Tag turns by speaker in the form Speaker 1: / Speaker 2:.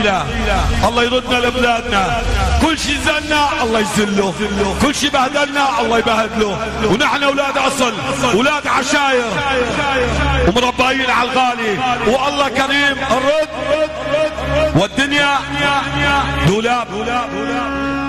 Speaker 1: الله يردنا لبلادنا. كل شي زلنا الله يزله، كل شي بهدلنا الله يبهدله. ونحن اولاد اصل، اولاد عشاير ومربعين على الغالي، والله كريم الرد والدنيا دولاب.